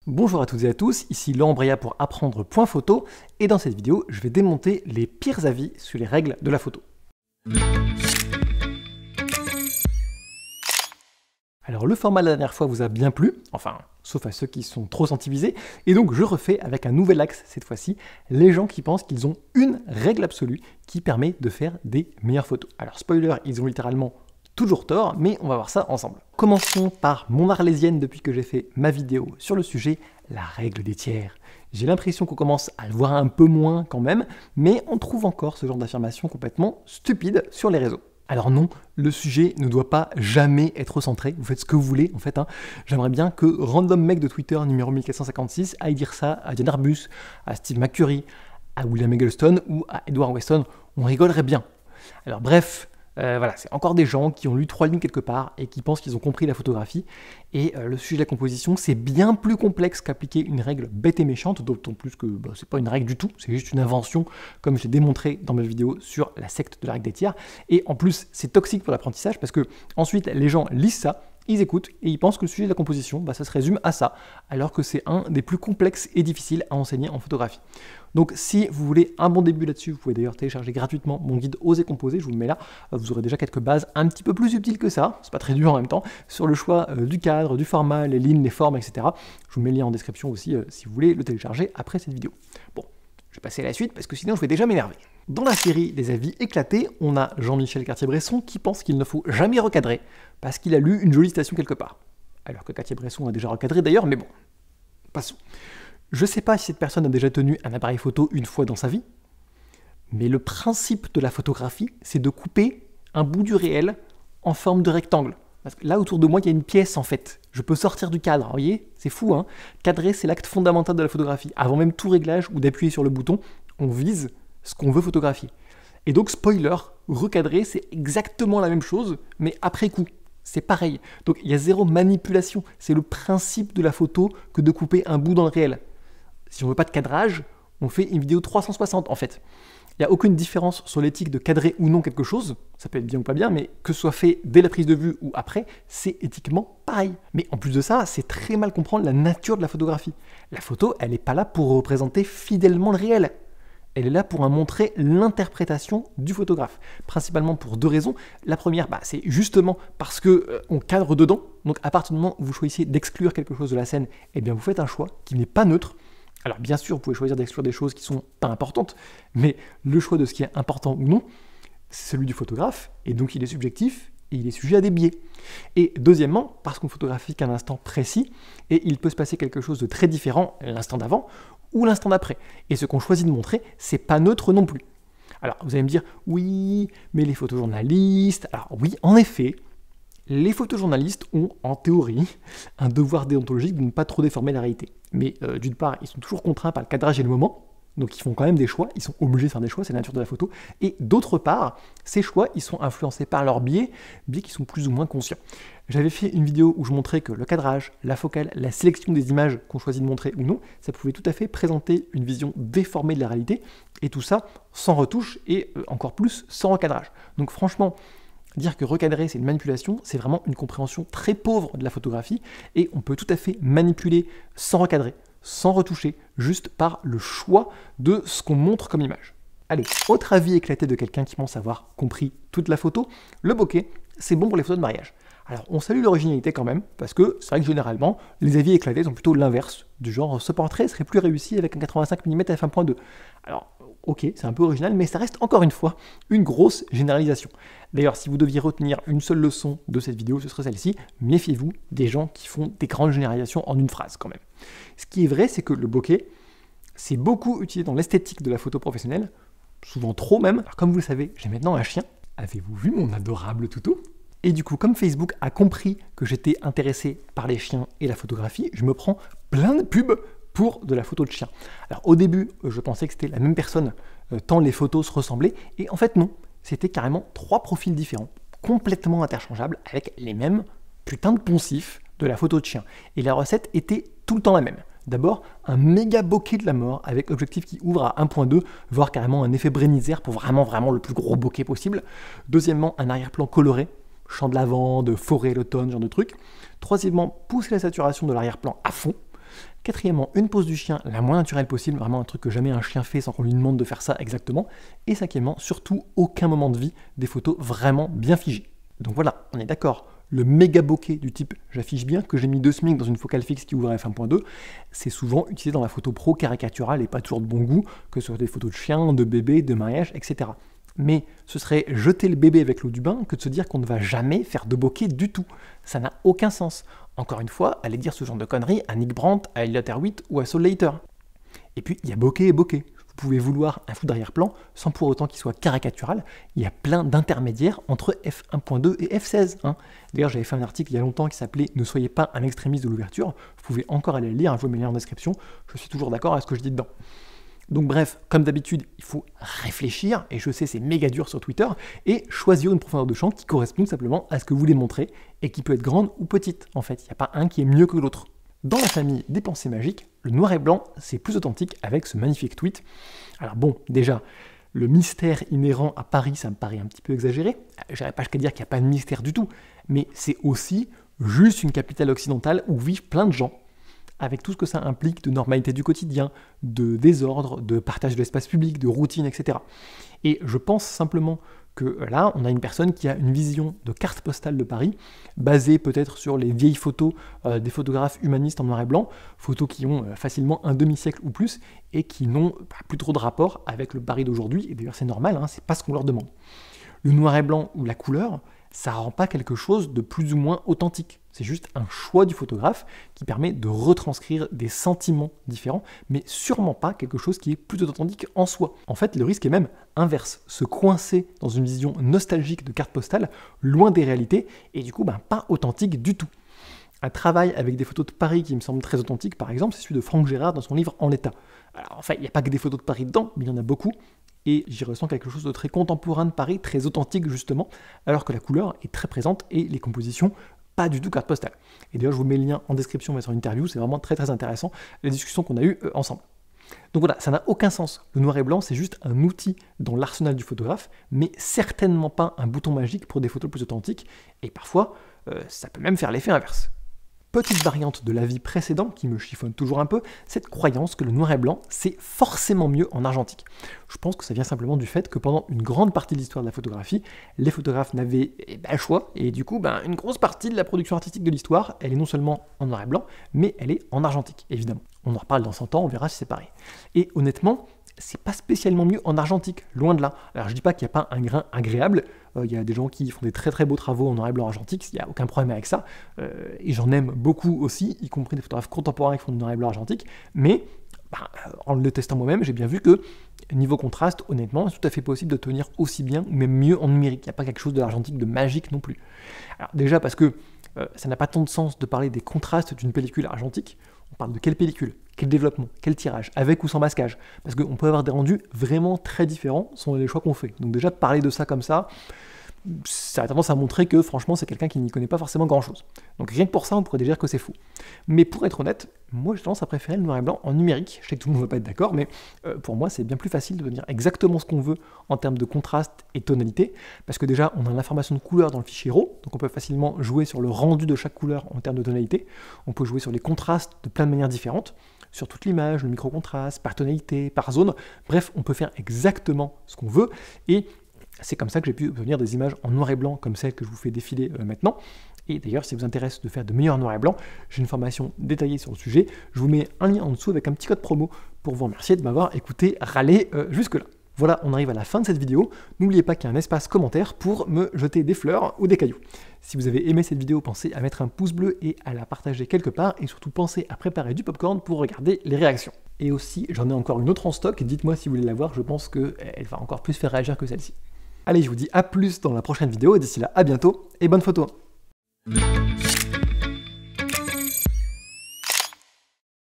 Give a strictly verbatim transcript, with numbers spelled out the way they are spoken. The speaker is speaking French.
Bonjour à toutes et à tous, ici Laurent Breillat pour apprendre point photo et dans cette vidéo je vais démonter les pires avis sur les règles de la photo. Alors le format de la dernière fois vous a bien plu, enfin sauf à ceux qui sont trop sensibilisés, et donc je refais avec un nouvel axe cette fois-ci, les gens qui pensent qu'ils ont une règle absolue qui permet de faire des meilleures photos. Alors spoiler, ils ont littéralement toujours tort, mais on va voir ça ensemble. Commençons par mon arlésienne depuis que j'ai fait ma vidéo sur le sujet, la règle des tiers. J'ai l'impression qu'on commence à le voir un peu moins quand même, mais on trouve encore ce genre d'affirmation complètement stupide sur les réseaux. Alors non, le sujet ne doit pas jamais être centré, vous faites ce que vous voulez en fait. Hein. J'aimerais bien que Random Mec de Twitter numéro mille quatre cent cinquante-six aille dire ça à Diane Arbus, à Steve McCurry, à William Eggleston ou à Edward Weston, on rigolerait bien. Alors bref, Euh, voilà, c'est encore des gens qui ont lu trois lignes quelque part et qui pensent qu'ils ont compris la photographie. Et euh, le sujet de la composition, c'est bien plus complexe qu'appliquer une règle bête et méchante, d'autant plus que bah, c'est pas une règle du tout, c'est juste une invention, comme je l'ai démontré dans ma vidéo sur la secte de la règle des tiers. Et en plus, c'est toxique pour l'apprentissage parce que ensuite, les gens lisent ça, ils écoutent et ils pensent que le sujet de la composition, bah, ça se résume à ça, alors que c'est un des plus complexes et difficiles à enseigner en photographie. Donc si vous voulez un bon début là-dessus, vous pouvez d'ailleurs télécharger gratuitement mon guide Oser composer, je vous le mets là, vous aurez déjà quelques bases un petit peu plus subtiles que ça, c'est pas très dur en même temps, sur le choix euh, du cadre, du format, les lignes, les formes, et cetera. Je vous mets le lien en description aussi euh, si vous voulez le télécharger après cette vidéo. Bon, je vais passer à la suite parce que sinon je vais déjà m'énerver. Dans la série des avis éclatés, on a Jean-Michel Cartier-Bresson qui pense qu'il ne faut jamais recadrer parce qu'il a lu une jolie citation quelque part. Alors que Cartier-Bresson a déjà recadré d'ailleurs, mais bon, passons. Je ne sais pas si cette personne a déjà tenu un appareil photo une fois dans sa vie, mais le principe de la photographie, c'est de couper un bout du réel en forme de rectangle. Parce que là, autour de moi, il y a une pièce en fait. Je peux sortir du cadre, vous voyez? C'est fou, hein? Cadrer, c'est l'acte fondamental de la photographie. Avant même tout réglage ou d'appuyer sur le bouton, on vise ce qu'on veut photographier. Et donc, spoiler, recadrer, c'est exactement la même chose, mais après coup. C'est pareil. Donc, il y a zéro manipulation. C'est le principe de la photo que de couper un bout dans le réel. Si on veut pas de cadrage, on fait une vidéo trois cent soixante en fait. Il n'y a aucune différence sur l'éthique de cadrer ou non quelque chose, ça peut être bien ou pas bien, mais que ce soit fait dès la prise de vue ou après, c'est éthiquement pareil. Mais en plus de ça, c'est très mal comprendre la nature de la photographie. La photo, elle n'est pas là pour représenter fidèlement le réel. Elle est là pour montrer l'interprétation du photographe, principalement pour deux raisons. La première, bah, c'est justement parce qu'on euh, cadre dedans, donc à partir du moment où vous choisissez d'exclure quelque chose de la scène, eh bien vous faites un choix qui n'est pas neutre. Alors bien sûr, vous pouvez choisir d'exclure des choses qui sont pas importantes, mais le choix de ce qui est important ou non, c'est celui du photographe, et donc il est subjectif, et il est sujet à des biais. Et deuxièmement, parce qu'on photographie qu'à un instant précis, et il peut se passer quelque chose de très différent l'instant d'avant ou l'instant d'après. Et ce qu'on choisit de montrer, c'est pas neutre non plus. Alors vous allez me dire, oui, mais les photojournalistes... Alors oui, en effet, les photojournalistes ont, en théorie, un devoir déontologique de ne pas trop déformer la réalité. Mais euh, d'une part, ils sont toujours contraints par le cadrage et le moment, donc ils font quand même des choix, ils sont obligés de faire des choix, c'est la nature de la photo. Et d'autre part, ces choix, ils sont influencés par leurs biais, biais qui sont plus ou moins conscients. J'avais fait une vidéo où je montrais que le cadrage, la focale, la sélection des images qu'on choisit de montrer ou non, ça pouvait tout à fait présenter une vision déformée de la réalité, et tout ça sans retouche et euh, encore plus sans recadrage. Donc franchement, dire que recadrer c'est une manipulation, c'est vraiment une compréhension très pauvre de la photographie et on peut tout à fait manipuler sans recadrer, sans retoucher, juste par le choix de ce qu'on montre comme image. Allez, autre avis éclaté de quelqu'un qui pense avoir compris toute la photo, le bokeh, c'est bon pour les photos de mariage. Alors on salue l'originalité quand même, parce que c'est vrai que généralement, les avis éclatés sont plutôt l'inverse, du genre ce portrait serait plus réussi avec un quatre-vingt-cinq millimètres f un point deux. Alors ok, c'est un peu original, mais ça reste encore une fois une grosse généralisation. D'ailleurs, si vous deviez retenir une seule leçon de cette vidéo, ce serait celle-ci, méfiez-vous des gens qui font des grandes généralisations en une phrase quand même. Ce qui est vrai, c'est que le bokeh, c'est beaucoup utilisé dans l'esthétique de la photo professionnelle, souvent trop même. Alors comme vous le savez, j'ai maintenant un chien. Avez-vous vu mon adorable toutou ? Et du coup, comme Facebook a compris que j'étais intéressé par les chiens et la photographie, je me prends plein de pubs pour de la photo de chien. Alors au début, je pensais que c'était la même personne, euh, tant les photos se ressemblaient, et en fait non, c'était carrément trois profils différents, complètement interchangeables, avec les mêmes putains de poncifs de la photo de chien. Et la recette était tout le temps la même. D'abord, un méga bokeh de la mort, avec objectif qui ouvre à un point deux, voire carrément un effet Brennisière pour vraiment, vraiment le plus gros bokeh possible. Deuxièmement, un arrière-plan coloré, champ de lavande, forêt, l'automne, ce genre de truc. Troisièmement, pousser la saturation de l'arrière-plan à fond. Quatrièmement, une pose du chien la moins naturelle possible, vraiment un truc que jamais un chien fait sans qu'on lui demande de faire ça exactement. Et cinquièmement, surtout aucun moment de vie, des photos vraiment bien figées. Donc voilà, on est d'accord. Le méga bokeh du type j'affiche bien que j'ai mis deux smic dans une focale fixe qui ouvre à f un point deux, c'est souvent utilisé dans la photo pro caricaturale et pas toujours de bon goût, que ce soit des photos de chiens, de bébés, de mariage, et cetera. Mais ce serait jeter le bébé avec l'eau du bain que de se dire qu'on ne va jamais faire de bokeh du tout. Ça n'a aucun sens. Encore une fois, allez dire ce genre de conneries à Nick Brandt, à Elliot Erwitt ou à Saul Leiter. Et puis, il y a bokeh et bokeh. Vous pouvez vouloir un flou d'arrière-plan sans pour autant qu'il soit caricatural. Il y a plein d'intermédiaires entre f un point deux et f seize. Hein. D'ailleurs, j'avais fait un article il y a longtemps qui s'appelait « Ne soyez pas un extrémiste de l'ouverture ». Vous pouvez encore aller le lire, je vous mets le lien en description. Je suis toujours d'accord avec ce que je dis dedans. Donc bref, comme d'habitude, il faut réfléchir, et je sais c'est méga dur sur Twitter, et choisir une profondeur de champ qui correspond simplement à ce que vous voulez montrer, et qui peut être grande ou petite. En fait, il n'y a pas un qui est mieux que l'autre. Dans la famille des pensées magiques, le noir et blanc, c'est plus authentique avec ce magnifique tweet. Alors bon, déjà, le mystère inhérent à Paris, ça me paraît un petit peu exagéré. Je n'irai pas jusqu'à dire qu'il n'y a pas de mystère du tout, mais c'est aussi juste une capitale occidentale où vivent plein de gens, avec tout ce que ça implique de normalité du quotidien, de désordre, de partage de l'espace public, de routine, et cetera. Et je pense simplement que là, on a une personne qui a une vision de carte postale de Paris, basée peut-être sur les vieilles photos euh, des photographes humanistes en noir et blanc, photos qui ont euh, facilement un demi-siècle ou plus, et qui n'ont bah, plus trop de rapport avec le Paris d'aujourd'hui, et d'ailleurs c'est normal, hein, c'est pas ce qu'on leur demande. Le noir et blanc ou la couleur, ça rend pas quelque chose de plus ou moins authentique. C'est juste un choix du photographe qui permet de retranscrire des sentiments différents, mais sûrement pas quelque chose qui est plus authentique en soi. En fait, le risque est même inverse, se coincer dans une vision nostalgique de carte postale, loin des réalités, et du coup, ben, pas authentique du tout. Un travail avec des photos de Paris qui me semble très authentique, par exemple, c'est celui de Franck Gérard dans son livre En l'état. Alors, en fait, il n'y a pas que des photos de Paris dedans, mais il y en a beaucoup, et j'y ressens quelque chose de très contemporain de Paris, très authentique justement, alors que la couleur est très présente et les compositions pas du tout carte postale. Et d'ailleurs, je vous mets le lien en description mais sur l'interview, c'est vraiment très très intéressant, les discussions qu'on a eues euh, ensemble. Donc voilà, ça n'a aucun sens. Le noir et blanc, c'est juste un outil dans l'arsenal du photographe, mais certainement pas un bouton magique pour des photos plus authentiques, et parfois, euh, ça peut même faire l'effet inverse. Petite variante de l'avis précédent qui me chiffonne toujours un peu, cette croyance que le noir et blanc, c'est forcément mieux en argentique. Je pense que ça vient simplement du fait que pendant une grande partie de l'histoire de la photographie, les photographes n'avaient eh ben, le choix, et du coup, ben, une grosse partie de la production artistique de l'histoire, elle est non seulement en noir et blanc, mais elle est en argentique, évidemment. On en reparle dans cent ans, on verra si c'est pareil. Et honnêtement, c'est pas spécialement mieux en argentique, loin de là. Alors je dis pas qu'il n'y a pas un grain agréable, il euh, y a des gens qui font des très très beaux travaux en noir et blanc argentique, il n'y a aucun problème avec ça, euh, et j'en aime beaucoup aussi, y compris des photographes contemporains qui font du noir et blanc argentique, mais bah, en le testant moi-même, j'ai bien vu que niveau contraste, honnêtement, c'est tout à fait possible de tenir aussi bien, ou même mieux en numérique, il n'y a pas quelque chose de l'argentique de magique non plus. Alors déjà parce que euh, ça n'a pas tant de sens de parler des contrastes d'une pellicule argentique. On parle de quelle pellicule, quel développement, quel tirage, avec ou sans masquage. Parce qu'on peut avoir des rendus vraiment très différents selon les choix qu'on fait. Donc déjà, parler de ça comme ça, ça a tendance à montrer que franchement, c'est quelqu'un qui n'y connaît pas forcément grand-chose. Donc rien que pour ça, on pourrait déjà dire que c'est fou. Mais pour être honnête, moi j'ai tendance à préférer le noir et blanc en numérique. Je sais que tout le monde ne va pas être d'accord, mais euh, pour moi, c'est bien plus facile de devenir exactement ce qu'on veut en termes de contraste et tonalité. Parce que déjà, on a l'information de couleur dans le fichier RAW, donc on peut facilement jouer sur le rendu de chaque couleur en termes de tonalité. On peut jouer sur les contrastes de plein de manières différentes, sur toute l'image, le micro-contraste, par tonalité, par zone. Bref, on peut faire exactement ce qu'on veut. Et c'est comme ça que j'ai pu obtenir des images en noir et blanc comme celles que je vous fais défiler euh, maintenant. Et d'ailleurs, si ça vous intéresse de faire de meilleurs noir et blanc, j'ai une formation détaillée sur le sujet. Je vous mets un lien en dessous avec un petit code promo pour vous remercier de m'avoir écouté râler euh, jusque-là. Voilà, on arrive à la fin de cette vidéo. N'oubliez pas qu'il y a un espace commentaire pour me jeter des fleurs ou des cailloux. Si vous avez aimé cette vidéo, pensez à mettre un pouce bleu et à la partager quelque part. Et surtout, pensez à préparer du popcorn pour regarder les réactions. Et aussi, j'en ai encore une autre en stock. Dites-moi si vous voulez la voir, je pense qu'elle va encore plus faire réagir que celle-ci. Allez, je vous dis à plus dans la prochaine vidéo, et d'ici là, à bientôt, et bonne photo.